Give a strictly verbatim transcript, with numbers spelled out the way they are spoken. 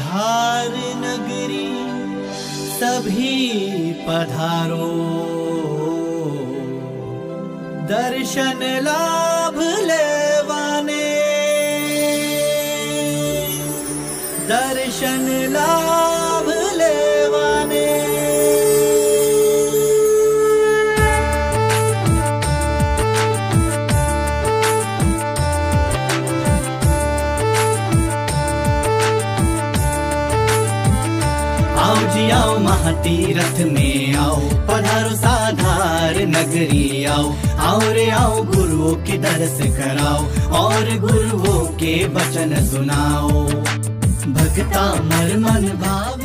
धार नगरी सभी पधारो, दर्शन लाभ लेवाने, दर्शन लाभ लेवाने। आओ जी आओ महातीरथ में आओ, पधारो साधार नगरी आओ। आओ रे आओ गुरुओं के दर्श कराओ, और गुरुओं के वचन सुनाओ। भक्ता मर मन भाव